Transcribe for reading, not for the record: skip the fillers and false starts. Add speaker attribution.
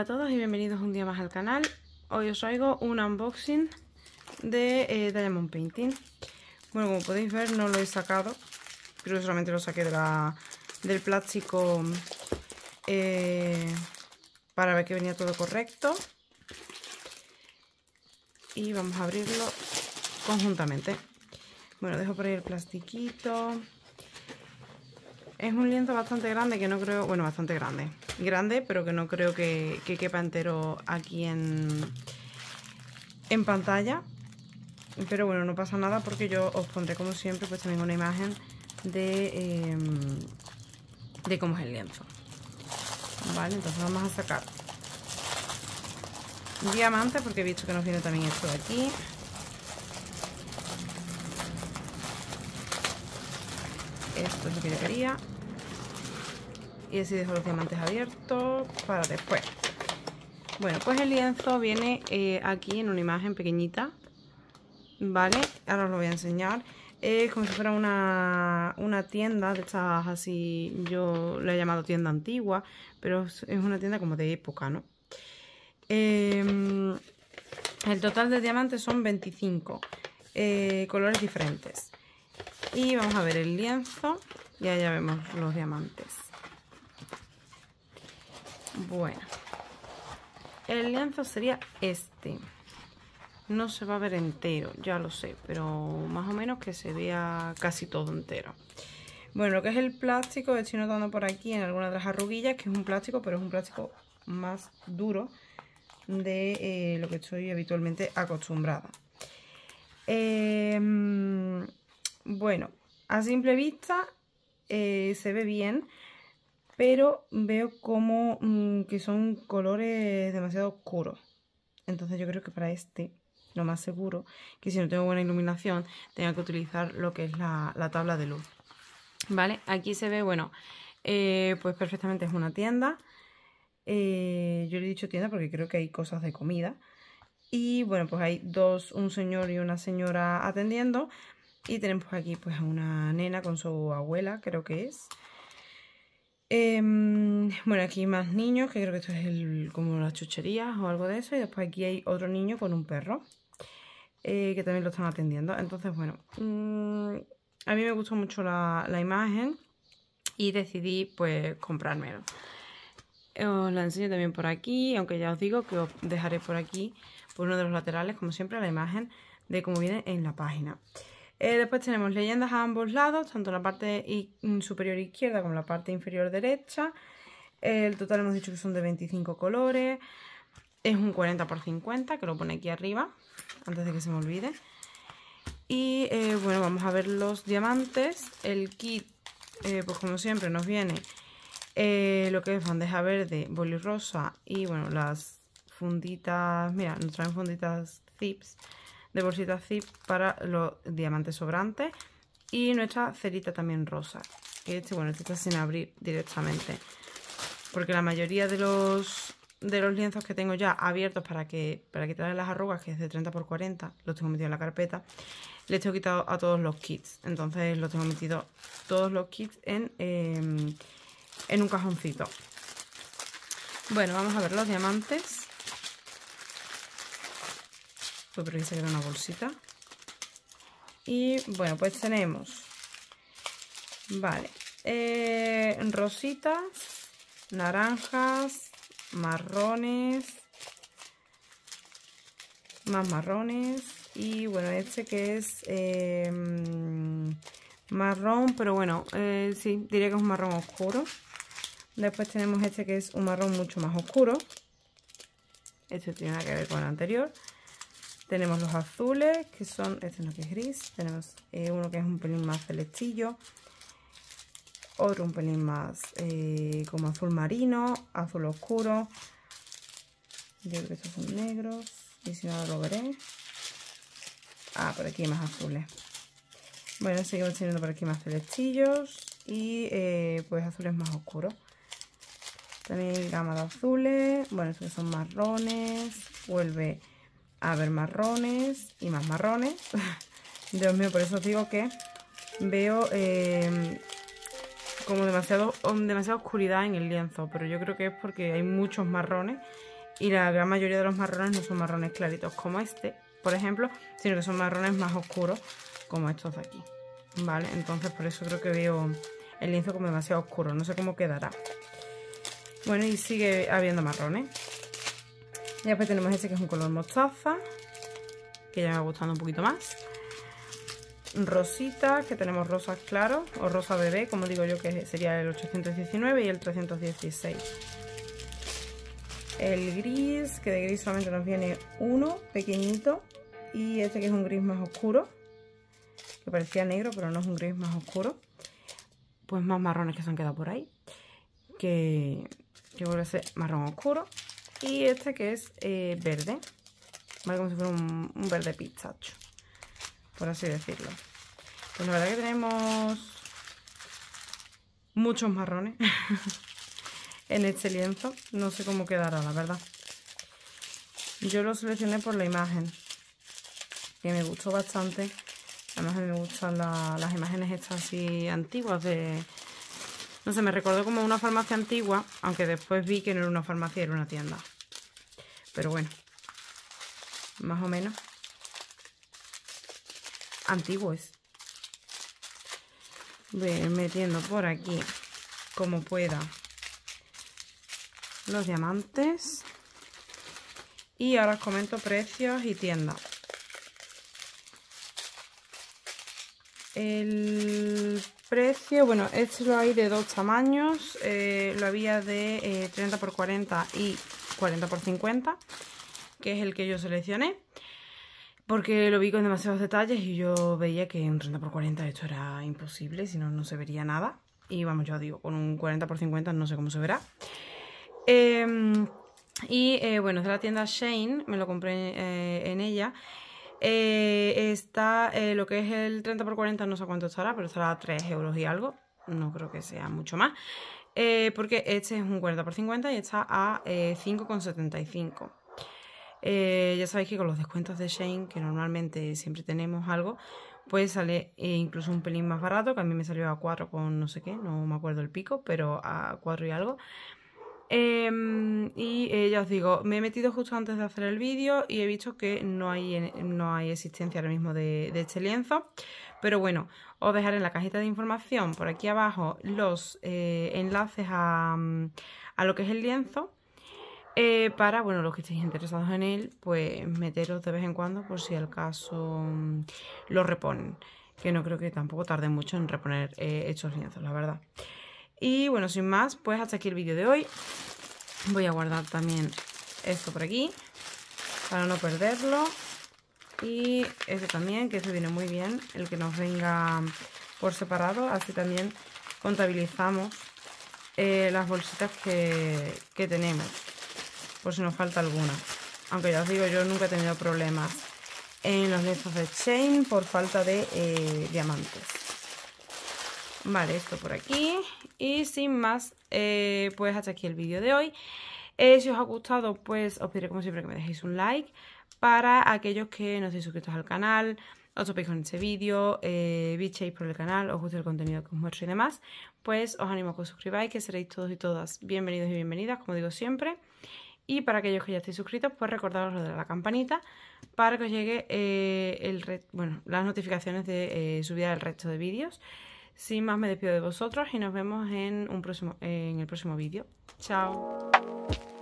Speaker 1: todos y bienvenidos un día más al canal. Hoy os traigo un unboxing de Diamond Painting. Bueno, como podéis ver no lo he sacado, pero solamente lo saqué del plástico para ver que venía todo correcto. Y vamos a abrirlo conjuntamente. Bueno, dejo por ahí el plastiquito. Es un lienzo bastante grande que no creo... Bueno, bastante grande. Grande, pero que no creo que quepa entero aquí en pantalla. Pero bueno, no pasa nada porque yo os pondré como siempre pues también una imagen de cómo es el lienzo. Vale, entonces vamos a sacar diamantes porque he visto que nos viene también esto de aquí. Esto es lo que yo quería. Y así dejo los diamantes abiertos para después. Bueno, pues el lienzo viene aquí en una imagen pequeñita. Vale, ahora os lo voy a enseñar. Es como si fuera una tienda de estas así, yo la he llamado tienda antigua, pero es una tienda como de época, ¿no? El total de diamantes son 25 colores diferentes. Y vamos a ver el lienzo. Ya vemos los diamantes. Bueno, el lienzo sería este. No se va a ver entero, ya lo sé, pero más o menos que se vea casi todo entero. Bueno, lo que es el plástico, estoy notando por aquí en algunas de las arruguillas que es un plástico, pero es un plástico más duro de lo que estoy habitualmente acostumbrada. Bueno, a simple vista se ve bien, pero veo como que son colores demasiado oscuros. Entonces yo creo que para este, lo más seguro, que si no tengo buena iluminación, tenga que utilizar lo que es la tabla de luz. Vale, aquí se ve, bueno, pues perfectamente es una tienda. Yo le he dicho tienda porque creo que hay cosas de comida. Y bueno, pues hay un señor y una señora atendiendo. Y tenemos aquí pues a una nena con su abuela, creo que es. Bueno, aquí hay más niños, que creo que esto es como las chucherías o algo de eso. Y después aquí hay otro niño con un perro, que también lo están atendiendo. Entonces, bueno, a mí me gustó mucho la imagen y decidí pues comprármelo. Os la enseño también por aquí, aunque ya os digo que os dejaré por aquí, por uno de los laterales, como siempre, la imagen de cómo viene en la página. Después tenemos leyendas a ambos lados, tanto en la parte superior izquierda como en la parte inferior derecha. El total hemos dicho que son de 25 colores. Es un 40×50, que lo pone aquí arriba, antes de que se me olvide. Y bueno, vamos a ver los diamantes. El kit, pues como siempre, nos viene lo que es bandeja verde, boli rosa y bueno, las funditas. Mira, nos traen funditas zips, de bolsitas zip para los diamantes sobrantes. Y nuestra cerita también rosa. Bueno, este está sin abrir directamente, porque la mayoría de los lienzos que tengo ya abiertos para quitarle las arrugas, que es de 30×40, los tengo metidos en la carpeta. Les tengo quitado a todos los kits. Entonces los tengo metidos todos los kits en un cajoncito. Bueno, vamos a ver los diamantes. Pues por aquí se queda una bolsita. Y bueno, pues tenemos, vale, rositas, naranjas, marrones, más marrones. Y bueno, este que es marrón, pero bueno, sí, diría que es un marrón oscuro. Después tenemos este que es un marrón mucho más oscuro. Este tiene nada que ver con el anterior. Tenemos los azules, que son, este no, que es gris. Tenemos uno que es un pelín más celestillo. Otro un pelín más como azul marino, azul oscuro. Yo creo que estos son negros. Y si no, lo veré. Ah, por aquí hay más azules. Bueno, seguimos teniendo por aquí más celestillos. Y pues azules más oscuros. También hay gama de azules. Bueno, estos son marrones. Vuelve a ver marrones y más marrones. Dios mío, por eso os digo que veo como demasiada oscuridad en el lienzo, pero yo creo que es porque hay muchos marrones Y la gran mayoría de los marrones no son marrones claritos como este, por ejemplo, sino que son marrones más oscuros como estos de aquí, ¿vale? Entonces por eso creo que veo el lienzo como demasiado oscuro, no sé cómo quedará. Bueno, y sigue habiendo marrones. Y después tenemos este que es un color mostaza, que ya me va gustando un poquito más. Rositas, que tenemos rosas claros, o rosa bebé, como digo yo, que sería el 819 y el 316. El gris, que de gris solamente nos viene uno, pequeñito. Y este que es un gris más oscuro, que parecía negro, pero no es un gris más oscuro. Pues más marrones que se han quedado por ahí, que vuelve a ser marrón oscuro. Y este que es verde, ¿vale? Como si fuera un verde pistacho, por así decirlo. Pues la verdad que tenemos muchos marrones en este lienzo. No sé cómo quedará, la verdad. Yo lo seleccioné por la imagen, que me gustó bastante. Además a mí me gustan las imágenes estas así antiguas de... No sé, me recordó como una farmacia antigua, aunque después vi que no era una farmacia, era una tienda. Pero bueno, más o menos antiguo es. Voy a ir metiendo por aquí, como pueda, los diamantes. Y ahora os comento precios y tiendas. El precio, bueno, este lo hay de dos tamaños. Lo había de 30 x 40 y 40 x 50, que es el que yo seleccioné, porque lo vi con demasiados detalles y yo veía que un 30 x 40 esto era imposible, si no, no se vería nada. Y vamos, ya os digo, con un 40 x 50 no sé cómo se verá. Bueno, es de la tienda Shein, me lo compré en ella. Está lo que es el 30 x 40, no sé cuánto estará, pero estará a 3 euros y algo. No creo que sea mucho más, porque este es un 40 x 50 y está a 5,75. Ya sabéis que con los descuentos de Shein, que normalmente siempre tenemos algo, pues sale incluso un pelín más barato, que a mí me salió a 4 con no sé qué, no me acuerdo el pico, pero a 4 y algo. Ya os digo, me he metido justo antes de hacer el vídeo y he visto que no hay existencia ahora mismo de este lienzo. Pero bueno, os dejaré en la cajita de información por aquí abajo los enlaces a lo que es el lienzo. Para, bueno, los que estéis interesados en él, pues meteros de vez en cuando por si al caso lo reponen. Que no creo que tampoco tarde mucho en reponer estos lienzos, la verdad. Y bueno, sin más, pues hasta aquí el vídeo de hoy. Voy a guardar también esto por aquí para no perderlo. Y este también, que este viene muy bien, el que nos venga por separado. Así también contabilizamos las bolsitas que tenemos, por si nos falta alguna. Aunque ya os digo, yo nunca he tenido problemas en los lienzos de Shein por falta de diamantes. Vale, esto por aquí. Y sin más, pues hasta aquí el vídeo de hoy. Si os ha gustado, pues os pediré como siempre que me dejéis un like. Para aquellos que no estéis suscritos al canal, os topéis con este vídeo, bichéis por el canal, os gusta el contenido que os muestro y demás, pues os animo a que os suscribáis, que seréis todos y todas bienvenidos y bienvenidas, como digo siempre. Y para aquellos que ya estéis suscritos, pues recordaros lo de la campanita para que os llegue las notificaciones de subida del resto de vídeos. Sin más, me despido de vosotros y nos vemos en el próximo vídeo. Chao.